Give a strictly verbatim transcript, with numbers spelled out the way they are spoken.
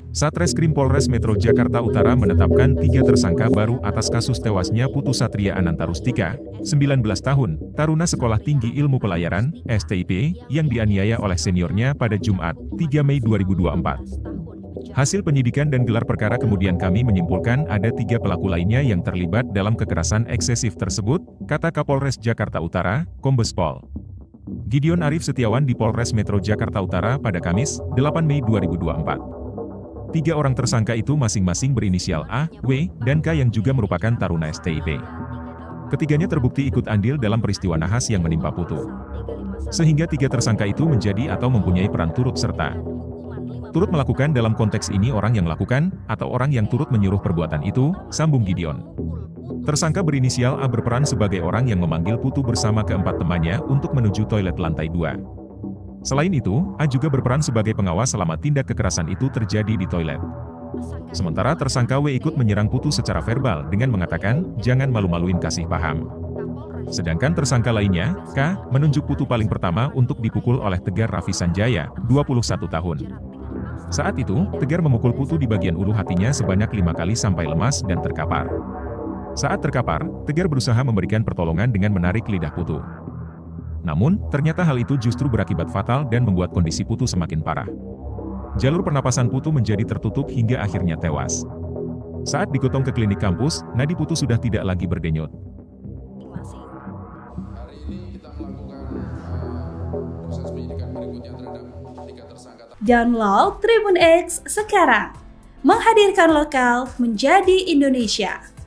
Satreskrim Polres Metro Jakarta Utara menetapkan tiga tersangka baru atas kasus tewasnya Putu Satria Anantarustika, sembilan belas tahun, taruna Sekolah Tinggi Ilmu Pelayaran, S T I P, yang dianiaya oleh seniornya pada Jumat, tiga Mei dua ribu dua puluh empat. Hasil penyidikan dan gelar perkara kemudian kami menyimpulkan ada tiga pelaku lainnya yang terlibat dalam kekerasan eksesif tersebut, kata Kapolres Jakarta Utara, Kombes Pol Gideon Arif Setiawan di Polres Metro Jakarta Utara pada Kamis, delapan Mei dua ribu dua puluh empat. Tiga orang tersangka itu masing-masing berinisial A, W, dan K yang juga merupakan taruna S T I P. Ketiganya terbukti ikut andil dalam peristiwa nahas yang menimpa Putu. Sehingga tiga tersangka itu menjadi atau mempunyai peran turut serta. Turut melakukan dalam konteks ini orang yang melakukan, atau orang yang turut menyuruh perbuatan itu, sambung Gideon. Tersangka berinisial A berperan sebagai orang yang memanggil Putu bersama keempat temannya untuk menuju toilet lantai dua. Selain itu, A juga berperan sebagai pengawas selama tindak kekerasan itu terjadi di toilet. Sementara tersangka W ikut menyerang Putu secara verbal dengan mengatakan, jangan malu-maluin kasih paham. Sedangkan tersangka lainnya, K, menunjuk Putu paling pertama untuk dipukul oleh Tegar Raffi Sanjaya, dua puluh satu tahun. Saat itu, Tegar memukul Putu di bagian ulu hatinya sebanyak lima kali sampai lemas dan terkapar. Saat terkapar, Tegar berusaha memberikan pertolongan dengan menarik lidah Putu. Namun, ternyata hal itu justru berakibat fatal dan membuat kondisi Putu semakin parah. Jalur pernapasan Putu menjadi tertutup hingga akhirnya tewas. Saat digotong ke klinik kampus, nadi Putu sudah tidak lagi berdenyut. Hari ini kita melakukan uh, proses penyidikan berikutnya terhadap tiga tersangka. Download Tribun X sekarang, menghadirkan lokal menjadi Indonesia.